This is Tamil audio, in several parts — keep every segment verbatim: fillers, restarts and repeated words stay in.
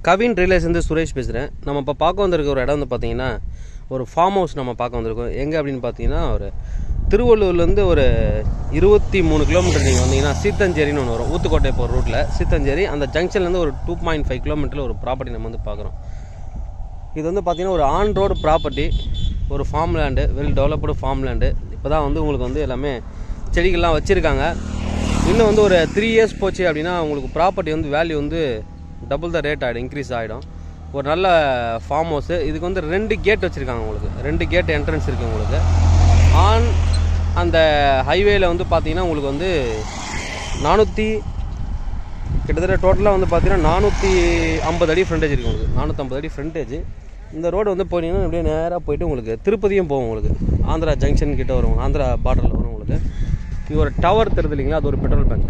கவின் ரியலைஸ்லேருந்து சுரேஷ் பேசுகிறேன். நம்ம இப்போ பார்க்க வந்திருக்க ஒரு இடம் வந்து பார்த்திங்கன்னா ஒரு ஃபார்ம் ஹவுஸ் நம்ம பார்க்க வந்திருக்கோம். எங்கே அப்படின்னு பார்த்தீங்கன்னா ஒரு திருவள்ளூர்லேருந்து ஒரு இருபத்தி மூணு கிலோமீட்டர் நீங்கள் வந்தீங்கன்னா சீத்தஞ்சேரின்னு ஒன்று வரும். ஊத்துக்கோட்டை போகிற ரூட்டில் சீத்தஞ்சேரி. அந்த ஜங்ஷன்லேருந்து ஒரு டூ பாயிண்ட் ஃபைவ் கிலோமீட்டரில் ஒரு ப்ராப்பர்ட்டி நம்ம வந்து பார்க்குறோம். இது வந்து பார்த்திங்கன்னா ஒரு ஆன் ரோடு ப்ராப்பர்ட்டி, ஒரு farm land, well developed farm land. இப்போ தான் வந்து உங்களுக்கு வந்து எல்லாமே செடிகள்லாம் வச்சுருக்காங்க. இன்னும் வந்து ஒரு த்ரீ இயர்ஸ் போச்சு அப்படின்னா உங்களுக்கு ப்ராப்பர்ட்டி வந்து வேல்யூ வந்து டபுள் த ரேட் ஆகிடும், இன்க்ரீஸ் ஆகிடும். ஒரு நல்ல ஃபார்ம் ஹவுஸு. இதுக்கு வந்து ரெண்டு கேட் வச்சுருக்காங்க. உங்களுக்கு ரெண்டு கேட் என்ட்ரன்ஸ் இருக்குது. உங்களுக்கு ஆன் அந்த ஹைவேயில் வந்து பார்த்தீங்கன்னா உங்களுக்கு வந்து நானூற்றி கிட்டத்தட்ட டோட்டலாக வந்து பார்த்தீங்கன்னா நானூற்றி ஐம்பது அடி ஃப்ரண்டேஜ் இருக்குது. உங்களுக்கு நானூற்றம்பது அடி ஃப்ரண்டேஜ். இந்த ரோடு வந்து போனீங்கன்னா அப்படியே நேராக போயிட்டு உங்களுக்கு திருப்பதியும் போகும். உங்களுக்கு ஆந்திரா ஜங்ஷன் கிட்டே வரும், ஆந்திரா பார்டரில் வரும். உங்களுக்கு இது ஒரு டவர் தெரியுது இல்லைங்களா, அது ஒரு பெட்ரோல் பேங்க்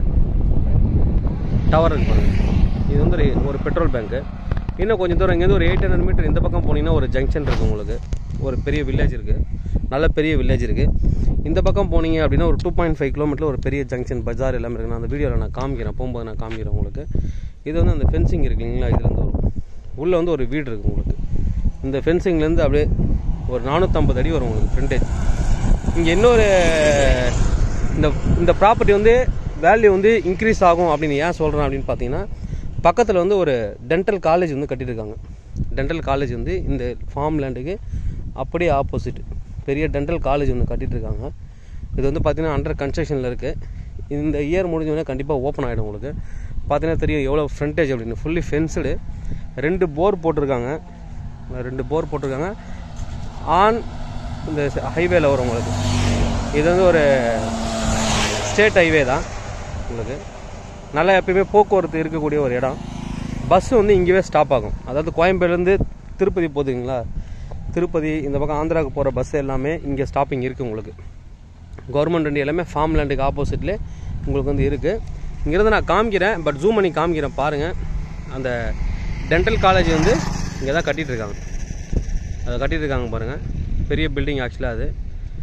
டவர் இருக்கு பாருங்கள். இது வந்து ஒரு பெட்ரோல் பேங்க்கு. இன்னும் கொஞ்சம் தூரம் இங்கேருந்து ஒரு எயிட் ஹண்ட்ரட் மீட்டர் இந்த பக்கம் போனீங்கன்னா ஒரு ஜங்ஷன் இருக்குது. உங்களுக்கு ஒரு பெரிய வில்லேஜ் இருக்குது, நல்ல பெரிய வில்லேஜ் இருக்குது. இந்த பக்கம் போனீங்க அப்படின்னா ஒரு டூ பாயிண்ட் ஃபைவ் கிலோமீட்டர் ஒரு பெரிய ஜங்ஷன், பஜார் எல்லாமே இருக்குது. நான் அந்த வீடியோவில் நான் காமிக்கிறேன், போகும்போது நான் காமிக்கிறேன் உங்களுக்கு. இது வந்து அந்த ஃபென்சிங் இருக்கு இல்லைங்களா, இதுலேருந்து வரும். உள்ளே வந்து ஒரு வீடு இருக்குது. உங்களுக்கு இந்த ஃபென்சிங்லேருந்து அப்படியே ஒரு நானூற்றம்பது அடி வரும் உங்களுக்கு ஃப்ரண்டேஜ். இங்கே இன்னொரு இந்த இந்த ப்ராப்பர்ட்டி வந்து வேல்யூ வந்து இன்க்ரீஸ் ஆகும் அப்படின்னு ஏன் சொல்கிறேன் அப்படின்னு பார்த்தீங்கன்னா, பக்கத்தில் வந்து ஒரு டென்டல் காலேஜ் வந்து கட்டியிருக்காங்க. டென்டல் காலேஜ் வந்து இந்த ஃபார்ம் லேண்டுக்கு அப்படியே ஆப்போசிட் பெரிய டென்டல் காலேஜ் வந்து கட்டிகிட்ருக்காங்க. இது வந்து பார்த்திங்கன்னா அண்டர் கன்ஸ்ட்ரக்ஷனில் இருக்குது. இந்த இயர் முடிஞ்சோடனே கண்டிப்பாக ஓப்பன் ஆகிடும். உங்களுக்கு பார்த்தீங்கன்னா தெரியும் எவ்வளோ ஃப்ரண்டேஜ் அப்படின்னு. Fully fenced. ரெண்டு போர் போட்டிருக்காங்க, ரெண்டு போர் போட்டிருக்காங்க ஆன் இந்த ஹைவேல வரும். உங்களுக்கு இது வந்து ஒரு ஸ்டேட் ஹைவே தான். உங்களுக்கு நல்லா எப்பயுமே போக்குவரத்து இருக்கக்கூடிய ஒரு இடம். பஸ்ஸு வந்து இங்கேயே ஸ்டாப் ஆகும். அதாவது கோயம்பேடுலேருந்து திருப்பதி போகுதுங்களா, திருப்பதி இந்த பக்கம் ஆந்திராவுக்கு போகிற பஸ் எல்லாமே இங்கே ஸ்டாப்பிங் இருக்குது. உங்களுக்கு கவர்மெண்ட் வண்டி எல்லாமே ஃபார்ம் லேண்டுக்கு ஆப்போசிட்லேயே உங்களுக்கு வந்து இருக்குது. இங்கேருந்து நான் காமிக்கிறேன், பட் ஜூம் பண்ணி காமிக்கிறேன் பாருங்கள். அந்த டென்டல் காலேஜ் வந்து இங்கே தான் கட்டிகிட்ருக்காங்க. அதை கட்டிகிட்ருக்காங்க பாருங்கள். பெரிய பில்டிங் ஆக்சுவலாக அது.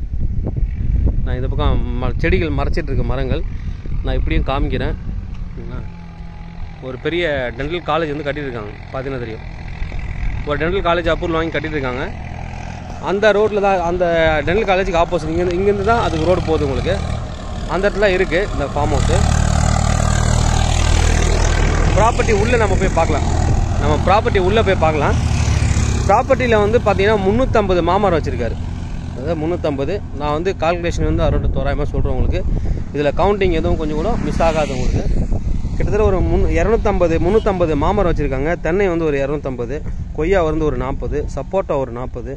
நான் இந்த பக்கம் ம செடிகள் மறைச்சிட்ருக்க மரங்கள் நான் இப்படியும் காமிக்கிறேன். ஒரு பெரிய டென்டல் காலேஜ் வந்து கட்டியிருக்காங்க. பார்த்தீங்கன்னா தெரியும். ஒரு டென்டல் காலேஜ் அப்ரூவல் வாங்கி கட்டியிருக்காங்க. அந்த ரோட்டில் தான் அந்த டென்டல் காலேஜுக்கு ஆப்போசிட் இங்கேருந்து இங்கேருந்து தான் அதுக்கு ரோடு போகுது. உங்களுக்கு அந்த இடத்துல இருக்குது இந்த ஃபார்ம் ஹவுஸு. ப்ராப்பர்ட்டி உள்ளே நம்ம போய் பார்க்கலாம். நம்ம ப்ராப்பர்ட்டி உள்ளே போய் பார்க்கலாம். ப்ராப்பர்ட்டியில் வந்து பார்த்தீங்கன்னா முந்நூற்றம்பது மாமரம் வச்சுருக்காரு. அதாவது முந்நூற்றம்பது. நான் வந்து கால்குலேஷன் வந்து அறுபது தோராயமாக சொல்கிறேன் உங்களுக்கு. இதில் கவுண்டிங் எதுவும் கொஞ்சம் கூட மிஸ் ஆகாது. உங்களுக்கு கிட்டத்தட்ட ஒரு முன் இரநூத்தம்பது முந்நூற்றம்பது மாமரம் வச்சுருக்காங்க. தென்னை வந்து ஒரு இரநூத்தம்பது, கொய்யா வந்து ஒரு நாற்பது, சப்போட்டா ஒரு நாற்பது.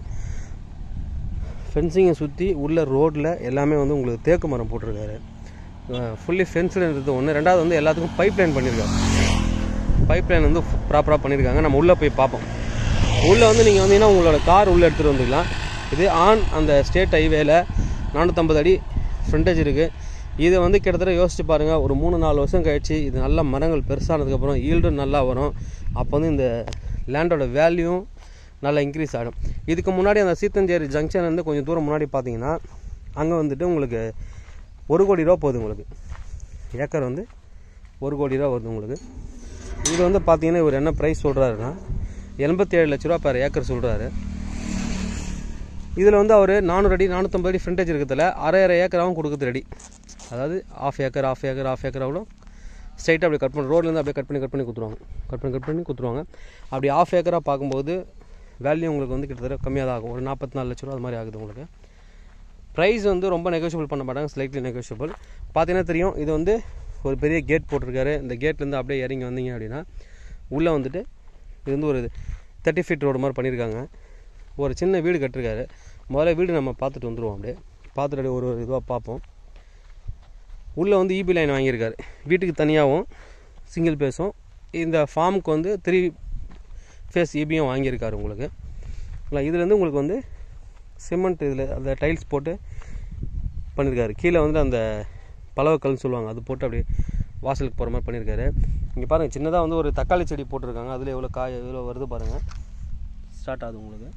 ஃபென்சிங்கை சுற்றி உள்ள ரோட்டில் எல்லாமே வந்து உங்களுக்கு தேக்கு மரம் போட்டிருக்காரு. ஃபுல்லி ஃபென்ஸ்டுன்றது ஒன்று. ரெண்டாவது வந்து எல்லாத்துக்கும் பைப் லைன் பண்ணியிருக்காரு. பைப் லைன் வந்து ப்ராப்பராக பண்ணியிருக்காங்க. நம்ம உள்ளே போய் பார்ப்போம். உள்ளே வந்து நீங்கள் வந்தீங்கன்னா உங்களோட கார் உள்ளே எடுத்துகிட்டு வந்துக்கலாம். இது ஆன் அந்த ஸ்டேட் ஹைவேல நானூற்றம்பது அடி ஃப்ரண்டேஜ் இருக்குது. இதை வந்து கிட்டத்தட்ட யோசிச்சு பாருங்கள். ஒரு மூணு நாலு வருஷம் கழிச்சு இது நல்ல மரங்கள் பெருசானதுக்கப்புறம் ஈல்டும் நல்லா வரும். அப்போ வந்து இந்த லேண்டோட வேல்யூவும் நல்லா இன்க்ரீஸ் ஆகிடும். இதுக்கு முன்னாடி அந்த சீத்தஞ்சேரி ஜங்ஷன் வந்து கொஞ்சம் தூரம் முன்னாடி பார்த்தீங்கன்னா அங்கே வந்துட்டு உங்களுக்கு ஒரு கோடி ரூபா போகுது. உங்களுக்கு ஏக்கர் வந்து ஒரு கோடி ரூபா வருது. உங்களுக்கு இது வந்து பார்த்தீங்கன்னா இவர் என்ன ப்ரைஸ் சொல்கிறாருன்னா எண்பத்தி ஏழு லட்ச ரூபா per ஏக்கர் சொல்கிறாரு. இதில் வந்து அவர் நானூறு அடி நானூற்றம்பது அடி ஃப்ரண்டேஜ் இருக்கிறதுல அரை அரை ஏக்கராகவும் கொடுக்குறது ரெடி. அதாவது half acre half acre half acre அவ்வளோ ஸ்ட்ரைட்டாக அப்படி கட் பண்ணி ரோட்லேருந்து அப்படியே கட் பண்ணி கட் பண்ணி கொடுத்துருவாங்க. கட் பண்ணி கட் பண்ணி கொடுத்துருவாங்க. அப்படி ஆஃப் ஏக்கராக பார்க்கும்போது வேல்யூ உங்களுக்கு வந்து கிட்டத்தட்ட கம்மியாக தான் ஆகும். ஒரு நாற்பத்தி நாலு லட்ச ரூபா அது மாதிரி ஆகுது. உங்களுக்கு ப்ரைஸ் வந்து ரொம்ப நெகோஷியபிள் பண்ண மாட்டாங்க, ஸ்லைட்லி நெகோஷியபிள். பார்த்தீங்கன்னா தெரியும். இது வந்து ஒரு பெரிய கேட் போட்டிருக்காரு. இந்த கேட்லேருந்து அப்படியே இறங்கி வந்தீங்க அப்படின்னா உள்ளே வந்துட்டு இது வந்து ஒரு தேர்ட்டி ஃபீட் ரோடு மாதிரி பண்ணியிருக்காங்க. ஒரு சின்ன வீடு கட்டிருக்காரு. முதல்ல வீடு நம்ம பார்த்துட்டு வந்துடுவோம். அப்படியே பார்த்துட்டு ஒரு ஒரு இதுவாக பார்ப்போம். உள்ளே வந்து இபி லைன் வாங்கியிருக்காரு. வீட்டுக்கு தனியாகவும் சிங்கிள் ஃபேஸும், இந்த ஃபார்முக்கு வந்து த்ரீ ஃபேஸ் இபியும் வாங்கியிருக்காரு. உங்களுக்கு இல்லை இதுலேருந்து உங்களுக்கு வந்து சிமெண்ட் இதில் அந்த டைல்ஸ் போட்டு பண்ணியிருக்காரு. கீழே வந்து அந்த பலவக்கல்னு சொல்லுவாங்க, அது போட்டு அப்படியே வாசலுக்கு போகிற மாதிரி பண்ணியிருக்காரு. இங்கே பாருங்கள், சின்னதாக வந்து ஒரு தக்காளி செடி போட்டிருக்காங்க. அதில் எவ்வளோ காய் எவ்வளோ வருது பாருங்கள். ஸ்டார்ட் ஆகுது உங்களுக்கு.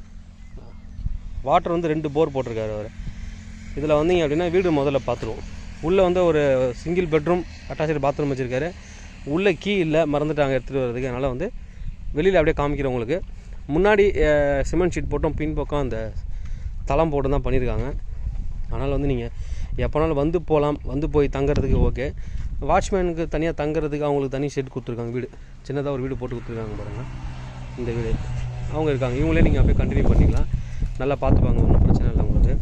வாட்டர் வந்து ரெண்டு போர் போட்டிருக்காரு அவர். இதில் வந்தீங்க அப்படின்னா வீடு முதல்ல பார்த்துருவோம். உள்ளே வந்து ஒரு சிங்கிள் பெட்ரூம் அட்டாச்சு பாத்ரூம் வச்சுருக்காரு. உள்ளே கீ இல்லை, மறந்துட்டாங்க எடுத்துகிட்டு வர்றதுக்கு. அதனால் வந்து வெளியில் அப்படியே காமிக்கிறேன் உங்களுக்கு. முன்னாடி சிமெண்ட் ஷீட் போட்டும் பின்பக்கம் அந்த தளம் போட்டு தான் பண்ணியிருக்காங்க. அதனால் வந்து நீங்கள் எப்போனாலும் வந்து போகலாம், வந்து போய் தங்குறதுக்கு ஓகே. வாட்ச்மேனுக்கு தனியாக தங்குறதுக்கு அவங்களுக்கு தனி ஷெட் கொடுத்துருக்காங்க. வீடு சின்னதாக ஒரு வீடு போட்டு கொடுத்துருக்காங்க பாருங்கள். இந்த வீடு அவங்க இருக்காங்க, இவங்களே நீங்கள் அப்படியே கண்டினியூ பண்ணிக்கலாம். நல்லா பார்த்துப்பாங்க, ஒன்றும் பிரச்சனை இல்லை உங்களுக்கு.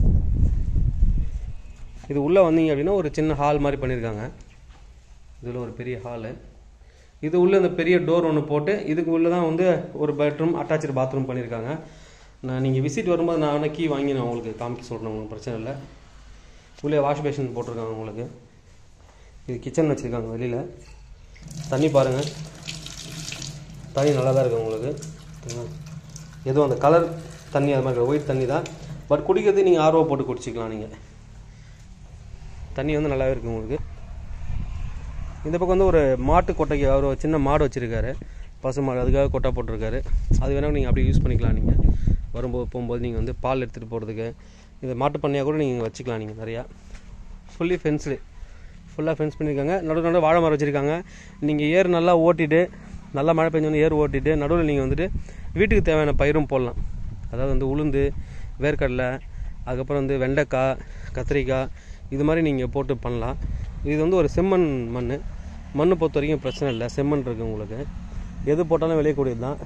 இது உள்ளே வந்தீங்க அப்படின்னா ஒரு சின்ன ஹால் மாதிரி பண்ணியிருக்காங்க. இதில் ஒரு பெரிய ஹாலு, இது உள்ளே இந்த பெரிய டோர் ஒன்று போட்டு இதுக்கு உள்ளே தான் வந்து ஒரு பெட்ரூம் அட்டாச்சு பாத்ரூம் பண்ணியிருக்காங்க. நான் நீங்கள் விசிட் வரும்போது நான் வேணால் கீ வாங்கி நான் உங்களுக்கு காமிக்க சொல்கிறேன், உங்களுக்கு பிரச்சனை இல்லை. உள்ளே வாஷ் பேஷன் போட்டிருக்காங்க உங்களுக்கு. இது கிச்சன் வச்சுருக்காங்க. வெளியில் தண்ணி பாருங்கள், தண்ணி நல்லா தான் இருக்குது உங்களுக்கு. எதுவும் அந்த கலர் தண்ணி அது மாதிரி ஒயிட் தண்ணி தான், பட் குடிக்கிறது நீங்கள் ஆர்வ போட்டு குடிச்சிக்கலாம். நீங்கள் தண்ணி வந்து நல்லாவே இருக்குது உங்களுக்கு. இந்த பக்கம் வந்து ஒரு மாட்டு கொட்டைக்கு அவர் சின்ன மாடு வச்சுருக்காரு, பசு மாடு, அதுக்காக கொட்டை போட்டிருக்காரு. அது வேணால் நீங்கள் அப்படி யூஸ் பண்ணிக்கலாம். நீங்கள் வரும்போது போகும்போது நீங்கள் வந்து பால் எடுத்துகிட்டு போகிறதுக்கு இந்த மாட்டு பண்ணையாக கூட நீங்கள் வச்சுக்கலாம். நீங்கள் நிறையா ஃபுல்லி ஃபென்ஸ்டு, ஃபுல்லாக ஃபென்ஸ் பண்ணியிருக்காங்க. நடுவு நடுவு வாழை மரம் வச்சுருக்காங்க. நீங்கள் ஏர் நல்லா ஓட்டிட்டு, நல்லா மழை பெஞ்சோன்னு ஏர் ஓட்டிட்டு நடுவில் நீங்கள் வந்துட்டு வீட்டுக்கு தேவையான பயிரும் போடலாம். அதாவது வந்து உளுந்து, வேர்க்கடலை, அதுக்கப்புறம் வந்து வெண்டைக்காய், கத்திரிக்காய், இது மாதிரி நீங்கள் போட்டு பண்ணலாம். இது வந்து ஒரு செம்மண் மண். மண்ணை பொறுத்த வரைக்கும் பிரச்சனை இல்லை, செம்மண் இருக்குது உங்களுக்கு. எது போட்டாலும் விளையக்கூடியது தான்.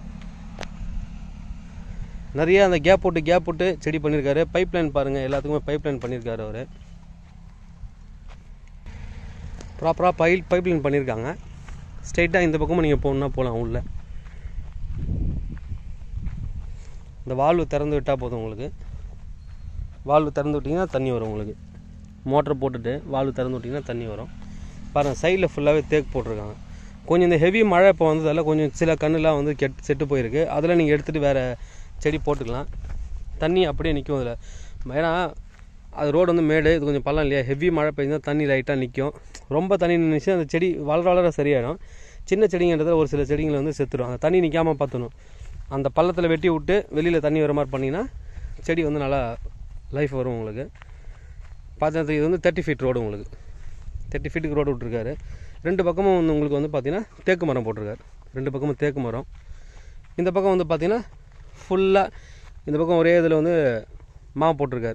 நிறைய அந்த கேப் போட்டு கேப் போட்டு செடி பண்ணியிருக்காரு. பைப் லைன் பாருங்கள், எல்லாத்துக்குமே பைப் லைன் பண்ணியிருக்காரு அவர். ப்ராப்பராக பைப் பைப் லைன் பண்ணியிருக்காங்க. ஸ்ட்ரைட்டாக இந்த பக்கமும் நீங்கள் போகணுன்னா போகலாம். உள்ள இந்த வால்வு திறந்து விட்டால் போதும் உங்களுக்கு. வால்வு திறந்து விட்டிங்கன்னா தண்ணி வரும் உங்களுக்கு. மோட்டர் போட்டுட்டு வால்வு திறந்து விட்டிங்கன்னா தண்ணி வரும். பாருங்கள், சைடில் ஃபுல்லாகவே தேக்கு போட்டிருக்காங்க. கொஞ்சம் இந்த ஹெவி மழை இப்போ வந்ததால் கொஞ்சம் சில கண்ணுலாம் வந்து கெட் செட்டு போயிருக்கு. அதில் நீங்கள் எடுத்துகிட்டு வேறு செடி போட்டுக்கலாம். தண்ணி அப்படியே நிற்கும் அதில். ஏன்னா அது ரோடு வந்து மேடு, இது கொஞ்சம் பள்ளம் இல்லையா. ஹெவி மழை பெய்ஞ்சால் தண்ணி லைட்டாக நிற்கும். ரொம்ப தண்ணி நின்றுச்சு அந்த செடி வளர வளர சரியாயிடும். சின்ன செடிங்கன்றதில் ஒரு சில செடிங்களை வந்து செத்துடும். அந்த தண்ணி நிற்காமல் பார்த்துணும். அந்த பள்ளத்தில் வெட்டி விட்டு வெளியில் தண்ணி வர மாதிரி பண்ணிங்கன்னா செடி வந்து நல்லா லைஃப் வரும் உங்களுக்கு. பார்த்தா இது வந்து தேர்ட்டி ஃபீட் ரோடு உங்களுக்கு. தேர்ட்டி ஃபீட்டுக்கு ரோடு விட்ருக்காரு. ரெண்டு பக்கமும் வந்து உங்களுக்கு வந்து பார்த்திங்கன்னா தேக்கு மரம் போட்டிருக்காரு. ரெண்டு பக்கமும் தேக்கு மரம். இந்த பக்கம் வந்து பார்த்திங்கன்னா ஃபுல்லாக இந்த பக்கம் ஒரே இதில் வந்து மா போட்டிருக்காரு,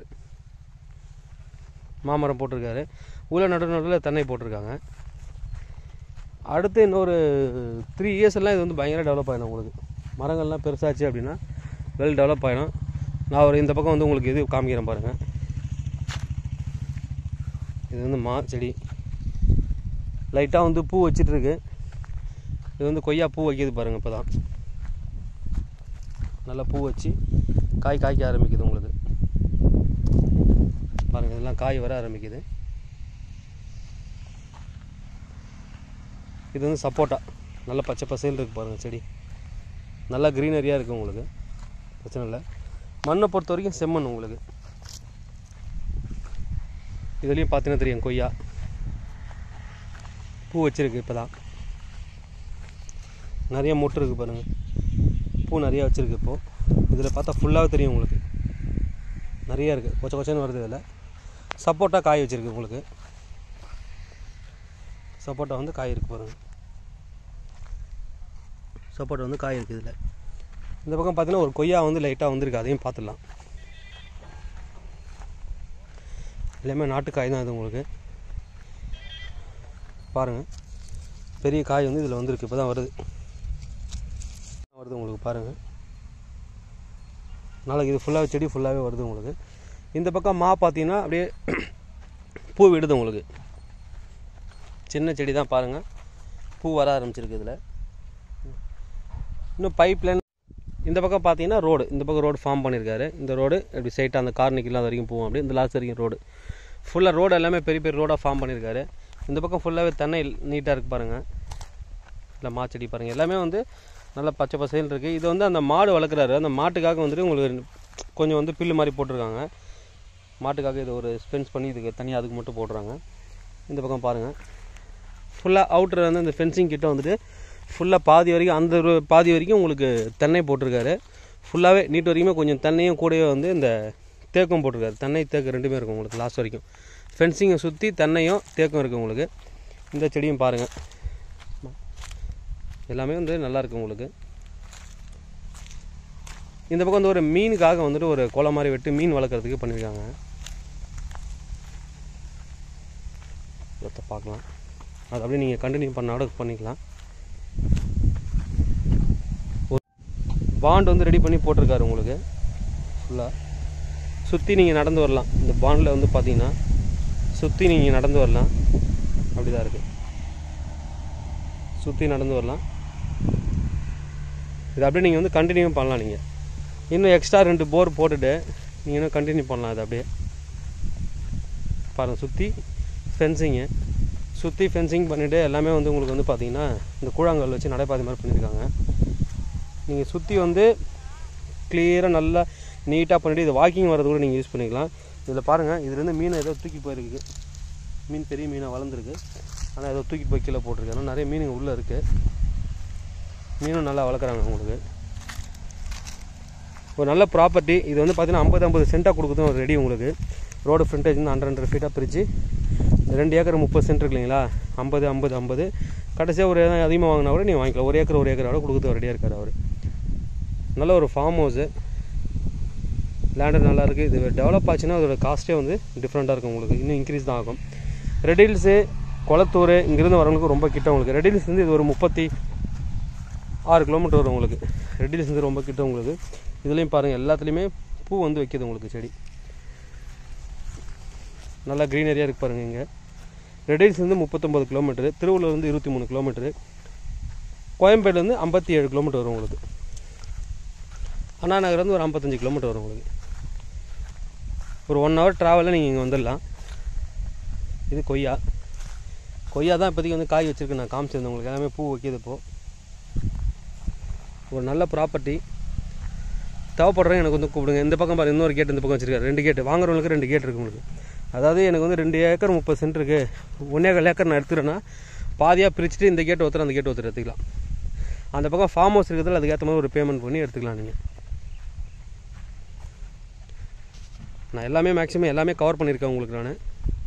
மாமரம் போட்டிருக்காரு. உள்ள நடு நடுவில் தென்னை போட்டிருக்காங்க. அடுத்து இன்னொரு த்ரீ இயர்ஸ்லாம் இது வந்து பயங்கர டெவலப் ஆகிடும் உங்களுக்கு. மரங்கள்லாம் பெருசாச்சு அப்படின்னா வெல் டெவலப் ஆகிடும். நான் ஒரு இந்த பக்கம் வந்து உங்களுக்கு இது காமிக்கிறேன் பாருங்கள். இது வந்து மா செடி லைட்டாக வந்து பூ வச்சிட்ருக்கு. இது வந்து கொய்யா பூ வைக்கிது பாருங்கள். இப்போ தான் நல்லா பூ வச்சு காய் காய்க்க ஆரம்பிக்குது உங்களுக்கு. பாருங்கள், இதெல்லாம் காய் வர ஆரம்பிக்குது. இது வந்து சப்போட்டா, நல்லா பச்சை பசையில் இருக்குது பாருங்கள். செடி நல்லா க்ரீனரியாக இருக்குது உங்களுக்கு, பிரச்சனை இல்லை. மண்ணை பொறுத்த வரைக்கும் செம்மண் உங்களுக்கு. இதுலேயும் பார்த்தீங்கன்னா தெரியும் கொய்யா பூ வச்சுருக்கு. இப்போ தான் நிறைய மொட்டு இருக்குது பாருங்கள், பூ நிறையா வச்சுருக்கு. இப்போது இதில் பார்த்தா ஃபுல்லாகவே தெரியும் உங்களுக்கு, நிறையா இருக்குது. கொச்ச கொச்சன்னு வருது. இதில் சப்போட்டா காய் வச்சுருக்கு உங்களுக்கு. சப்போட்டா வந்து காய் இருக்குது பாருங்கள். சப்போட்டா வந்து காய் இருக்குது இதில். இந்த பக்கம் பார்த்தீங்கன்னா ஒரு கொய்யா வந்து லைட்டாக வந்துருக்கு, அதையும் பார்த்துடலாம். எல்லாமே நாட்டு காய் தான் இது உங்களுக்கு. பாருங்கள், பெரிய காய் வந்து இதில் வந்துருக்கு. இப்போ தான் வருது வருது உங்களுக்கு பாருங்கள். நாளைக்கு இது ஃபுல்லாகவே செடி ஃபுல்லாகவே வருது உங்களுக்கு. இந்த பக்கம் மா பார்த்தீங்கன்னா அப்படியே பூ விடுது உங்களுக்கு. சின்ன செடி தான் பாருங்கள், பூ வர ஆரம்பிச்சிருக்கு இதில். இன்னும் பைப் லைன் இந்த பக்கம் பார்த்தீங்கன்னா ரோடு, இந்த பக்கம் ரோடு ஃபார்ம் பண்ணியிருக்காரு. இந்த ரோடு இப்படி சைட்டாக அந்த கார்னிக்கு இல்லாத வரைக்கும் போவோம். அப்படி இந்த லாஸ்ட் வரைக்கும் ரோடு ஃபுல்லாக ரோடு எல்லாமே பெரிய பெரிய ரோடாக ஃபார்ம் பண்ணியிருக்காரு. இந்த பக்கம் ஃபுல்லாகவே தென்னை நீட்டாக இருக்குது பாருங்கள். இல்லை மாச்செடி பாருங்கள், எல்லாமே வந்து நல்லா பச்சை பசையில் இருக்குது. இது வந்து அந்த மாடு வளர்க்குறாரு, அந்த மாட்டுக்காக வந்துட்டு உங்களுக்கு கொஞ்சம் வந்து பில்லு மாதிரி போட்டிருக்காங்க. மாட்டுக்காக இது ஒரு ஸ்பென்ஸ் பண்ணி இதுக்கு தனியாக அதுக்கு மட்டும் போடுறாங்க. இந்த பக்கம் பாருங்கள், ஃபுல்லாக அவுட்டர் வந்து இந்த ஃபென்சிங் கிட்ட வந்துட்டு ஃபுல்லாக பாதி வரைக்கும் அந்த பாதி வரைக்கும் உங்களுக்கு தென்னை போட்டிருக்காரு. ஃபுல்லாகவே நீட் வரைக்குமே கொஞ்சம் தென்னையும் கூடவே வந்து இந்த தேக்கம் போட்டிருக்காரு. தென்னை தேக்கு ரெண்டுமே இருக்கும் உங்களுக்கு லாஸ்ட் வரைக்கும். ஃபென்சிங்கை சுற்றி தென்னையும் தேக்கம் இருக்குது உங்களுக்கு. இந்த செடியும் பாருங்கள், எல்லாமே வந்து நல்லாயிருக்கு உங்களுக்கு. இந்த பக்கம் வந்து ஒரு மீனுக்காக வந்துட்டு ஒரு கோலை மாதிரி வெட்டி மீன் வளர்க்குறதுக்கு பண்ணியிருக்காங்க. இதை பார்க்கலாம். அது அப்படியே நீங்கள் கண்டினியூ பண்ணாட பண்ணிக்கலாம். ஒரு பாண்ட் வந்து ரெடி பண்ணி போட்டிருக்காரு உங்களுக்கு ஃபுல்லாக. சுற்றி நீங்கள் நடந்து வரலாம். இந்த பாண்டில் வந்து பார்த்தீங்கன்னா சுற்றி நீங்கள் நடந்து வரலாம். அப்படி தான் இருக்குது. சுற்றி நடந்து வரலாம். இது அப்படியே நீங்கள் வந்து கண்டினியூ பண்ணலாம். நீங்கள் இன்னும் எக்ஸ்ட்ரா ரெண்டு போர் போட்டுட்டு நீங்கள் இன்னும் கண்டினியூ பண்ணலாம். அது அப்படியே பாருங்கள். சுற்றி ஃபென்சிங்கு சுற்றி ஃபென்சிங் பண்ணிவிட்டு எல்லாமே வந்து உங்களுக்கு வந்து பார்த்திங்கன்னா இந்த கூழாங்கல் வச்சு நடைபாதை மாதிரி பண்ணியிருக்காங்க. நீங்கள் சுற்றி வந்து கிளியராக நல்லா நீட்டாக பண்ணிவிட்டு இது வாக்கிங் வரது கூட நீங்கள் யூஸ் பண்ணிக்கலாம். இதில் பாருங்கள், இதுலேருந்து மீன் ஏதோ தூக்கி போயிருக்கு. மீன் பெரிய மீனாக வளர்ந்துருக்கு. ஆனால் ஏதோ தூக்கி போய் கீழே போட்டிருக்கு. ஆனால் நிறைய மீனுங்க உள்ளே இருக்குது. மீனும் நல்லா வளர்க்குறாங்க உங்களுக்கு. ஒரு நல்ல ப்ராப்பர்ட்டி. இது வந்து பார்த்திங்கன்னா ஐம்பது ஐம்பது சென்ட்டாக கொடுக்குதும் ஒரு ரெடி உங்களுக்கு. ரோடு ஃப்ரண்டேஜ் வந்து ஹண்ட்ரட் ஹண்ட்ரட் ஃபீட்டாக பிரித்து ரெண்டு ஏக்கர் முப்பது சென்ட் இருக்கு இல்லைங்களா? ஐம்பது ஐம்பது ஐம்பது கடைசியாக ஒரு அதிகமாக வாங்கினா கூட நீங்கள் வாங்கிக்கலாம். ஒரு ஏக்கர் ஒரு ஏக்கரோட கொடுக்குறது ரெடியாக இருக்கார் அவர். நல்ல ஒரு ஃபார்ம் ஹவுஸு. லேண்டு நல்லாயிருக்கு. இது டெவலப் ஆச்சுன்னா அதோட காஸ்ட்டே வந்து டிஃப்ரெண்ட்டாக இருக்கும் உங்களுக்கு. இன்னும் இன்க்ரீஸ் தான் ஆகும். ரெட் ஹில்ஸு கொளத்தூர் இங்கேருந்து வரவங்களுக்கு ரொம்ப கிட்ட உங்களுக்கு. ரெட் ஹில்ஸ் வந்து இது ஒரு முப்பத்தி ஆறு கிலோமீட்டர் வரும் உங்களுக்கு. ரெட் ஹில்ஸ் வந்து ரொம்ப கிட்ட உங்களுக்கு. இதுலேயும் பாருங்கள், எல்லாத்துலேயுமே பூ வந்து வைக்கிது உங்களுக்கு செடி. நல்லா க்ரீனரியாக இருக்குது பாருங்கள். இங்கே ரெட் ஹில்ஸ் வந்து முப்பத்தொம்பது கிலோமீட்டரு, திருவள்ளூர் வந்து இருபத்தி மூணு கிலோமீட்டரு, கோயம்பேடு வந்து ஐம்பத்தி ஏழு கிலோமீட்டர் வரும் உங்களுக்கு. அண்ணா நகர் வந்து ஒரு ஐம்பத்தஞ்சு கிலோமீட்டர் வரும் உங்களுக்கு. ஒரு ஒன் ஹவர் ட்ராவலில் நீங்கள் இங்கே வந்துடலாம். இது கொய்யா. கொய்யா தான் இப்போதைக்கு வந்து காய் வச்சுருக்கு. நான் காமிச்சிருந்தேன் உங்களுக்கு. எல்லாமே பூ வைக்கிது. இப்போது ஒரு நல்ல ப்ராப்பர்ட்டி. தேவைப்படுறேன் எனக்கு வந்து கூப்பிடுங்க. இந்த பக்கம் பாரு, இன்னொரு கேட் இந்த பக்கம் வச்சுருக்காரு. ரெண்டு கேட்டு வாங்குறவங்களுக்கு ரெண்டு கேட் இருக்குது உங்களுக்கு. அதாவது எனக்கு வந்து ரெண்டு ஏக்கர் முப்பது சென்ட் இருக்குது. ஒன்றே கால் ஏக்கர் நான் எடுத்துக்கிறேன்னா பாதியாக பிரிச்சுட்டு இந்த கேட் ஒருத்தர் அந்த கேட் ஒருத்தர் எடுத்துக்கலாம். அந்த பக்கம் ஃபார்ம் ஹவுஸ் இருக்கிறதுல அதுக்கேற்ற மாதிரி ஒரு பேமெண்ட் பண்ணி எடுத்துக்கலாம் நீங்கள். நான் எல்லாமே மேக்ஸிமம் எல்லாமே கவர் பண்ணியிருக்கேன் உங்களுக்கு. நான்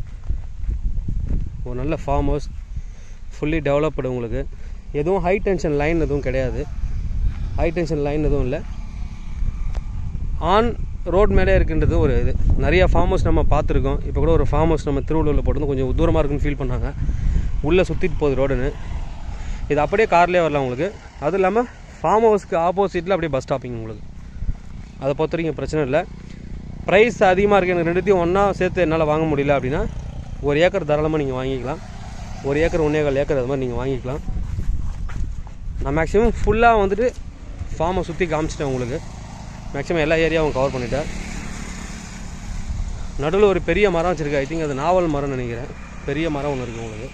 ஒரு நல்ல ஃபார்ம் ஹவுஸ் ஃபுல்லி டெவலப்டு உங்களுக்கு. எதுவும் ஹை டென்ஷன் லைன் எதுவும் கிடையாது. ஹை டென்ஷன் லைன் எதுவும் இல்லை. ஆன் ரோட் மேலே இருக்குன்றது ஒரு இது. நிறையா ஃபார்ம் ஹவுஸ் நம்ம பார்த்துருக்கோம். இப்போ கூட ஒரு ஃபார்ம் ஹவுஸ் நம்ம திருவள்ளூரில் போட்டு கொஞ்சம் தூரமாக இருக்குன்னு ஃபீல் பண்ணாங்க. உள்ளே சுற்றிட்டு போகுது ரோடுன்னு. இது அப்படியே கார்லேயே வரலாம் உங்களுக்கு. அதுவும் இல்லாமல் ஃபார்ம் ஹவுஸ்க்கு ஆப்போசிட்டில் அப்படியே பஸ் ஸ்டாப்பிங் உங்களுக்கு. அதை பொறுத்த வரைக்கும் பிரச்சனை இல்லை. ப்ரைஸ் அதிகமாக இருக்குது, எனக்கு ரெண்டுத்தையும் ஒன்றா சேர்த்து என்னால் வாங்க முடியல அப்படின்னா ஒரு ஏக்கர் தாராளமாக நீங்கள் வாங்கிக்கலாம். ஒரு ஏக்கர் ஒன்றே கால் ஏக்கர் அது மாதிரி நீங்கள் வாங்கிக்கலாம். நான் மேக்ஸிமம் ஃபுல்லாக வந்துட்டு ஃபார்மை சுற்றி காமிச்சிட்டேன் உங்களுக்கு. மேக்ஸிமம் எல்லா ஏரியாவும் கவர் பண்ணிட்டேன். நடுவில் ஒரு பெரிய மரம் வச்சுருக்கேன். ஐ திங்க் அது நாவல் மரம்னு நினைக்கிறேன். பெரிய மரம் ஒன்று இருக்குது உங்களுக்கு.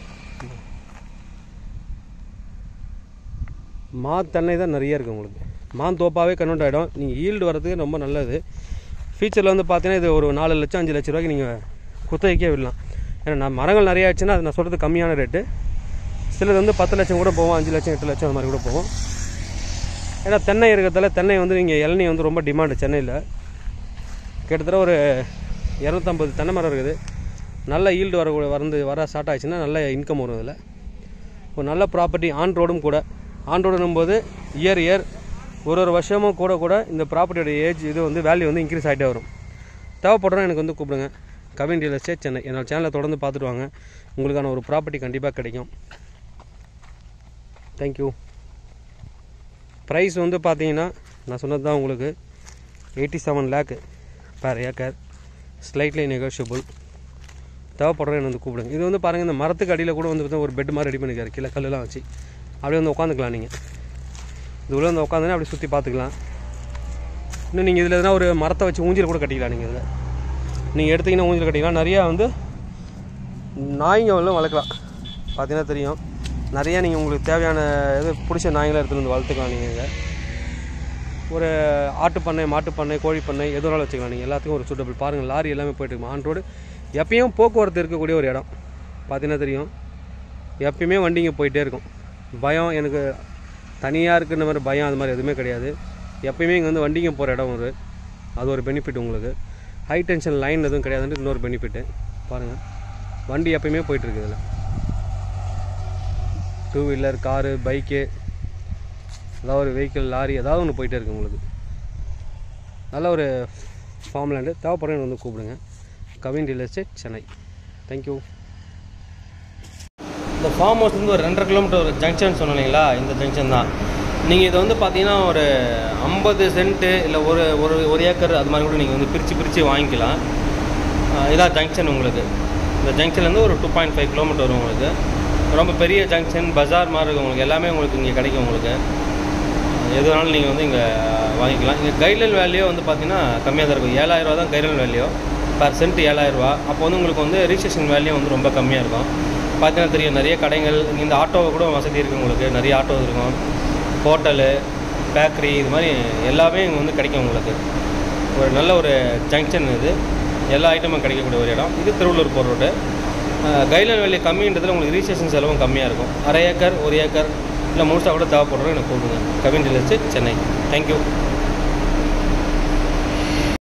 மாத்தென்னை தான் நிறைய இருக்குது உங்களுக்கு. மான் தோப்பாகவே கன்வெர்ட் ஆகிடும். நீங்கள் ஈல்டு வரதுக்கு ரொம்ப நல்லது. ஃபியூச்சரில் வந்து பார்த்தீங்கன்னா இது ஒரு நாலு லட்சம் அஞ்சு லட்ச ரூபாய்க்கு நீங்கள் குத்தகைக்கே விடலாம். ஏன்னா நான் மரங்கள் நிறைய ஆச்சுன்னா அது நான் சொல்கிறது கம்மியான ரேட்டு. சிலது வந்து பத்து லட்சம் கூட போவோம், அஞ்சு லட்சம் எட்டு லட்சம் அது மாதிரி கூட போவோம். ஏன்னா தென்னை இருக்கிறதால தென்னை வந்து நீங்கள் இளநீ வந்து ரொம்ப டிமாண்டு சென்னையில். கிட்டத்தட்ட ஒரு இரநூத்தம்பது தென்னை மரம் இருக்குது. நல்ல ஈல்டு வர வந்து வர ஸ்டார்ட் ஆகிடுச்சுன்னா நல்ல இன்கம் வரும். இதில் ஒரு நல்ல ப்ராப்பர்ட்டி. ஆன் ரோடும் கூட. ஆன் ரோடுன்னும் போது இயர் இயர் ஒரு ஒரு வருஷமும் கூட கூட இந்த ப்ராப்பர்ட்டியோட ஏஜ் இது வந்து வேல்யூ வந்து இன்க்ரீஸ் ஆகிட்டே வரும். தேவைப்படுறோம் எனக்கு வந்து கூப்பிடுங்க. Kavin real estate Chennai. என்னோடய சேனலை தொடர்ந்து பார்த்துட்டு வாங்க. உங்களுக்கான ஒரு ப்ராப்பர்ட்டி கண்டிப்பாக கிடைக்கும். தேங்க்யூ. ப்ரைஸ் வந்து பார்த்தீங்கன்னா நான் சொன்னது தான் உங்களுக்கு. எயிட்டி செவன் லேக்கு பேர் ஏக்கர். Slightly negotiable. தேவைப்படுறோம் என்ன வந்து கூப்பிடுங்க. இது வந்து பாருங்கள், இந்த மரத்துக்கு அடியில் கூட வந்து ஒரு பெட் மாதிரி ரெடி பண்ணிக்காரு. கீழே கல்லெலாம் வச்சு அப்படியே வந்து உட்காந்துக்கலாம். நீங்கள் இது உள்ள வந்து உட்காந்துன்னா அப்படி சுற்றி பார்த்துக்கலாம். இன்னும் நீங்கள் இதில் எதுனா ஒரு மரத்தை வச்சு ஊஞ்சல் கூட கட்டிக்கலாம். நீங்கள் இதில் நீங்கள் எடுத்திங்கன்னா ஊஞ்சல் கட்டிக்கலாம். நிறையா வந்து நாய்ங்க வந்து வளர்க்கலாம். பார்த்தீங்கன்னா தெரியும். நிறையா நீங்கள் உங்களுக்கு தேவையான இது பிடிச்ச நாய்ங்களாம் எடுத்துகிட்டு வந்து வளர்த்துக்கலாம். நீங்கள் இங்கே ஒரு ஆட்டுப்பண்ணை, மாட்டுப்பண்ணை, கோழிப்பண்ணை எது வேணாலும் வச்சுக்கலாம். நீங்கள் எல்லாத்துக்கும் ஒரு சூட்டபிள். பாருங்கள், லாரி எல்லாமே போய்ட்டுருக்கும். ஆன் ரோடு எப்பயும் போக்குவரத்து இருக்கக்கூடிய ஒரு இடம். பார்த்தீங்கன்னா தெரியும். எப்பயுமே வண்டிங்க போயிட்டே இருக்கும். பயம் எனக்கு தனியாக இருக்குன்ற மாதிரி பயம் அது மாதிரி எதுவுமே கிடையாது. எப்பயுமே இங்கே வந்து வண்டிங்க போகிற இடம் ஒரு அது ஒரு பெனிஃபிட் உங்களுக்கு. ஹை டென்ஷன் லைன் எதுவும் கிடையாதுன்ட்டு இன்னொரு பெனிஃபிட்டு. பாருங்கள், வண்டி எப்பயுமே போயிட்டுருக்கு. இதில் டூ வீலர், காரு, பைக்கு, ஏதாவது ஒரு வெஹிக்கிள், லாரி ஏதாவது ஒன்று போயிட்டே இருக்குது உங்களுக்கு. நல்ல ஒரு ஃபார்ம் லேண்டு. தேவைப்படுறவங்க வந்து கூப்பிடுங்க. Kavin real estate, Chennai. Thank you. இந்த ஃபார்ம் ஹவுஸ் வந்து ஒரு ரெண்டரை கிலோமீட்டர் ஒரு ஜங்ஷன் சொன்னீங்களா, இந்த ஜங்ஷன் தான். நீங்கள் இதை வந்து பார்த்தீங்கன்னா ஒரு ஐம்பது சென்ட்டு இல்லை ஒரு ஒரு ஒரு ஏக்கர் அது மாதிரி கூட நீங்கள் வந்து பிரித்து பிரித்து வாங்கிக்கலாம். இதான் ஜங்ஷன் உங்களுக்கு. இந்த ஜங்ஷன்லேருந்து ஒரு டூ பாயிண்ட் ஃபைவ் கிலோமீட்டர் வரும் உங்களுக்கு. ரொம்ப பெரிய ஜங்ஷன், பஜார் மாதிரி இருக்கும் உங்களுக்கு. எல்லாமே உங்களுக்கு இங்கே கிடைக்கும் உங்களுக்கு. எது வேணாலும் நீங்கள் வந்து இங்கே வாங்கிக்கலாம். இங்கே கைட்லைன் வேல்யூ வந்து பார்த்தீங்கன்னா கம்மியாக தான் இருக்கும். ஏழாயிரரூவா தான் கைட்லைன் வேல்யூ, பர் சென்ட் ஏழாயிரரூவா. அப்போ வந்து உங்களுக்கு வந்து ரிஜிஸ்ட்ரேஷன் வேல்யூ வந்து ரொம்ப கம்மியாக இருக்கும். பார்த்தீங்கன்னா தெரியும், நிறைய கடைகள், இந்த ஆட்டோவை கூட வசதி இருக்குது உங்களுக்கு. நிறைய ஆட்டோ இருக்கும், ஹோட்டலு, பேக்கரி, இது மாதிரி எல்லாமே இங்கே வந்து கிடைக்கும் உங்களுக்கு. ஒரு நல்ல ஒரு ஜங்ஷன் இது. எல்லா ஐட்டமும் கிடைக்கக்கூடிய ஒரு இடம் இது. திருவள்ளூர் போகிற ரோடு. கைட்லைன் வேல்யூ கம்மின்றதுல உங்களுக்கு ரிஜிஸ்ட்ரேஷன் செலவும் கம்மியாக இருக்கும். அரை ஏக்கர், ஒரு ஏக்கர் இல்லை முழுசாக கூட தேவைப்படுறோம் எனக்கு கூப்பிடுங்க. Kavin real estate, Chennai. Thank you.